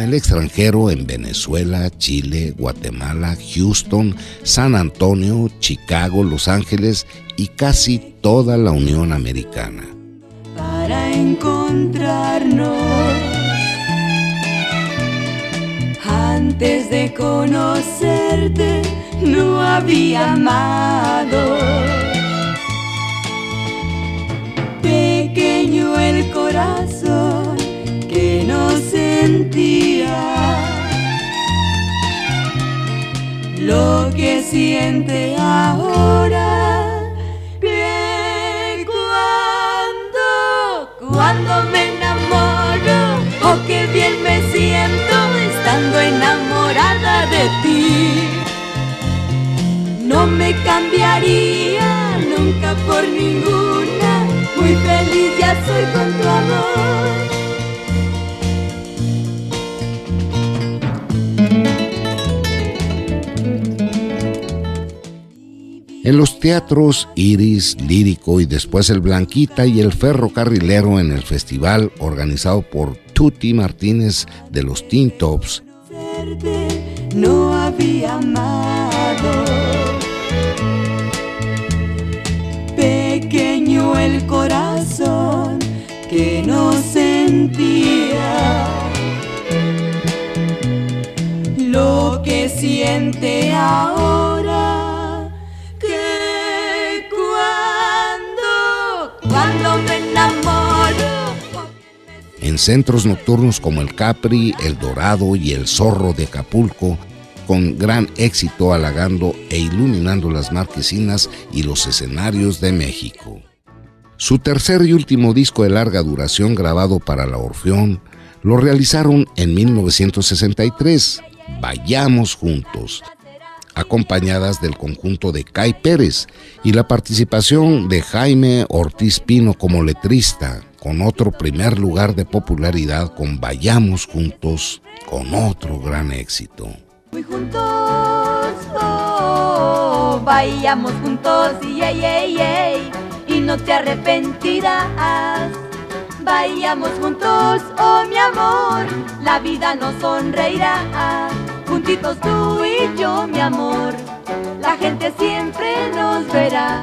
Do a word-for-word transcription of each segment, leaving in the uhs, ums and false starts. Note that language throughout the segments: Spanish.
el extranjero en Venezuela, Chile, Guatemala, Houston, San Antonio, Chicago, Los Ángeles y casi toda la Unión Americana. Para encontrarnos, antes de conocerte no había amado. Pequeño el corazón que no sentía lo que siente ahora. Que cuando, cuando me enamoro, oh qué bien me siento estando enamorada de ti. No me cambiaría nunca por ninguna, muy feliz ya soy con tu amor. En los teatros Iris, Lírico y después el Blanquita y el Ferrocarrilero en el festival organizado por Tuti Martínez de los Teen Tops. No había amado. Pequeño el corazón que no sentía lo que siente ahora. Que cuando, cuando me enamoro. En centros nocturnos como el Capri, el Dorado y el Zorro de Acapulco, con gran éxito halagando e iluminando las marquesinas y los escenarios de México. Su tercer y último disco de larga duración grabado para la Orfeón lo realizaron en mil novecientos sesenta y tres, Vayamos Juntos, acompañadas del conjunto de Cay Pérez y la participación de Jaime Ortiz Pino como letrista, con otro primer lugar de popularidad con Vayamos Juntos, con otro gran éxito. Muy juntos, oh, vayamos juntos, ey, ey, ey, y no te arrepentirás. Vayamos juntos, oh mi amor, la vida nos sonreirá. Juntitos tú y yo, mi amor, la gente siempre nos verá.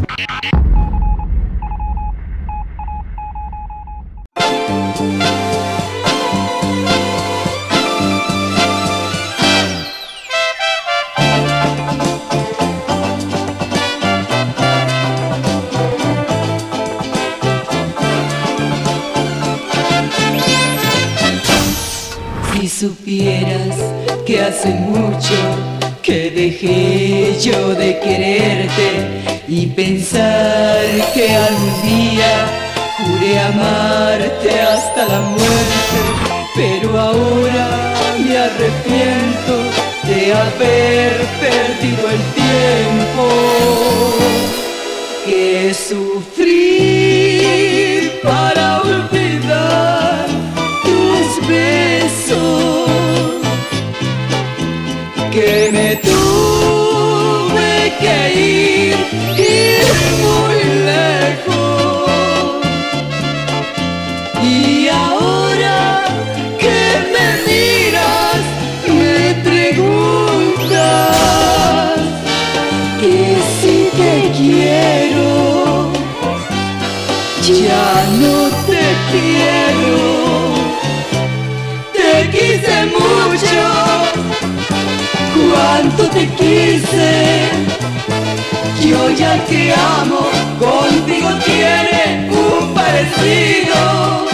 Si supieras que hace mucho que dejé yo de quererte y pensar que algún día juré amarte hasta la muerte, pero ahora me arrepiento de haber perdido el tiempo que sufrí para olvidar tus besos, que me tuve que ir, ir muy lejos. Y ahora que me miras, me preguntas que si te quiero, ya no te quiero. Te quise mucho, cuánto te quise, yo ya te amo, contigo tiene un parecido.